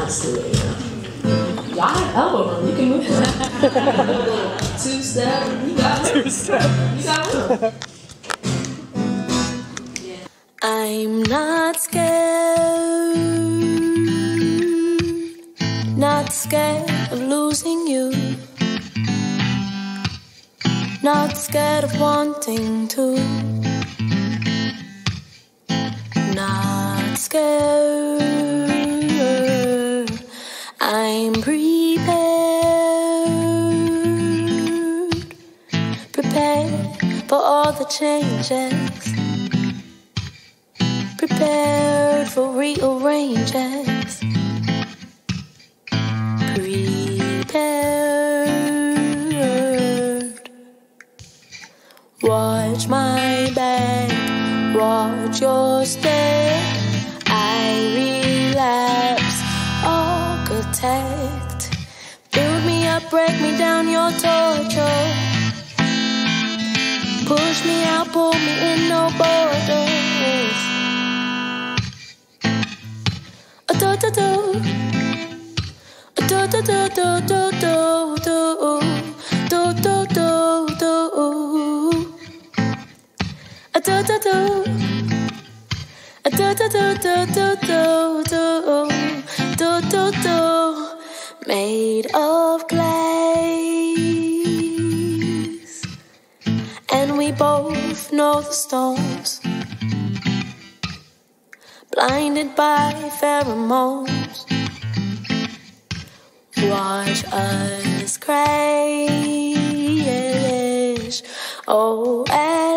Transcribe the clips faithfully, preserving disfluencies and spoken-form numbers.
bounce to it, you know. Y'all have elbow room, you can move that. Two step, you got room. Two step. You got room. I'm not scared, not scared of losing you, not scared of wanting to, not scared. I'm prepared, prepared for all the changes, prepared for rearranges, prepared. Watch my back, watch your step. I relapse, architect. Build me up, break me down, your torture. Push me out, pull me in, no borders. Do do do, do do do do do do do, do do do do, do do do, do do do do do do do do, made of glaze, and we both know the storms. Blinded by pheromones, watch us crash. Oh,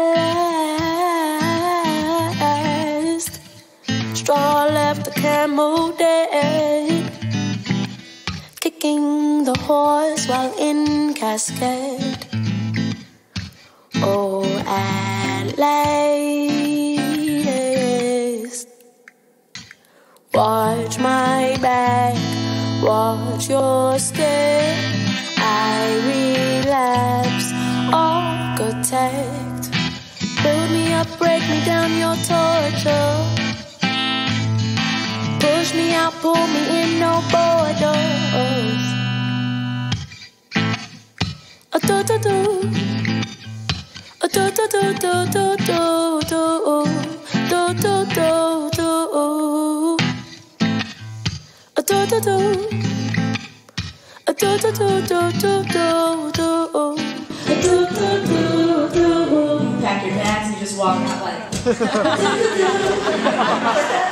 at last, straw left the camel dead, kicking the horse while in cascade. Oh, at last. Watch my back, watch your step. I relapse, architect. Build me up, break me down, your torture. Push me out, pull me in, no borders. A do do do, a do do do do do do do do do do. Do do do, do do do do do do do do do do. Pack your bags and you just walk out like.